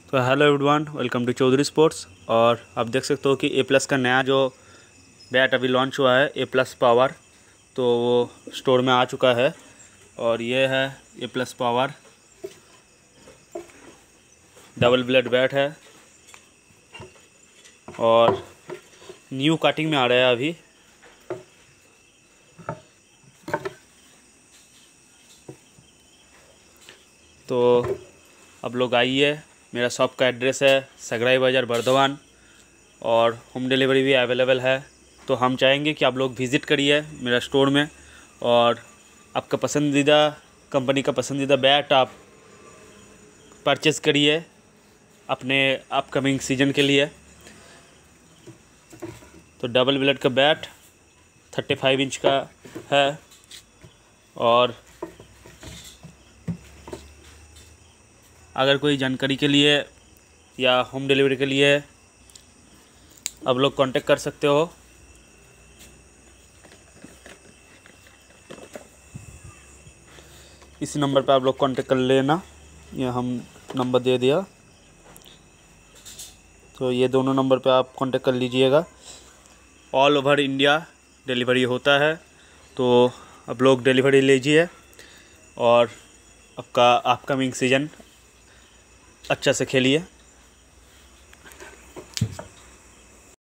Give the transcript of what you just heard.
तो hello everyone, welcome to Chaudhary sports. और आप देख सकते हो कि ए प्लस का नया जो बैट अभी लॉन्च हुआ है, ए प्लस पावर, तो वो स्टोर में आ चुका है। और ये है A plus power, double blade bat है और न्यू कटिंग में आ रहा है अभी। तो अब लोग आइए, मेरा शॉप का एड्रेस है सगराई बाज़ार बर्धमान और होम डिलीवरी भी अवेलेबल है। तो हम चाहेंगे कि आप लोग विज़िट करिए मेरा स्टोर में और आपका पसंदीदा कंपनी का पसंदीदा बैट आप परचेज़ करिए अपने अपकमिंग सीज़न के लिए। तो डबल ब्लेड का बैट 35 इंच का है और अगर कोई जानकारी के लिए या होम डिलीवरी के लिए आप लोग कांटेक्ट कर सकते हो। इसी नंबर पे आप लोग कांटेक्ट कर लेना, ये हम नंबर दे दिया, तो ये दोनों नंबर पे आप कांटेक्ट कर लीजिएगा। ऑल ओवर इंडिया डिलीवरी होता है, तो आप लोग डिलीवरी लीजिए और आपका अपकमिंग सीज़न अच्छा से खेलिए।